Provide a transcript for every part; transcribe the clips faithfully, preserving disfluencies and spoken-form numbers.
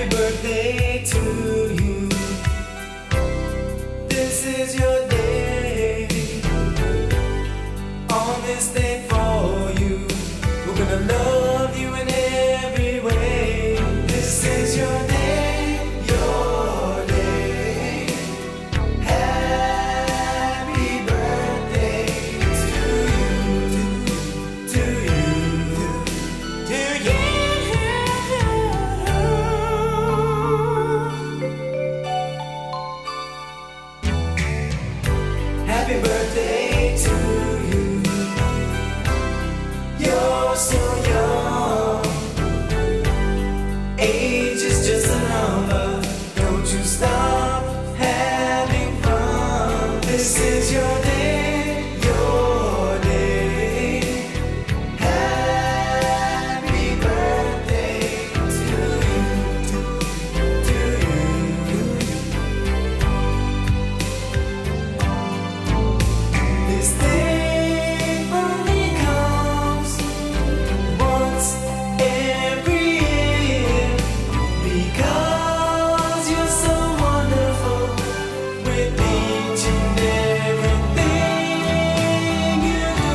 Happy birthday to you. This is your day. On this day for you, we're gonna love you in every way. This is your day, your day. Happy birthday to you, to you, to you. Happy birthday to you. You're so young. Age is just a number. Don't you stop having fun. This is your day, your day. Happy birthday to you, to you. This day only comes once every year, because you're so wonderful with each and everything you do.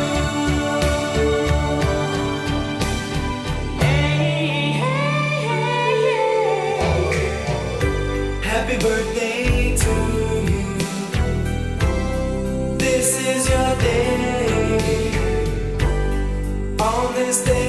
Hey, hey, hey, yeah. Happy birthday to you. This is your day. On this day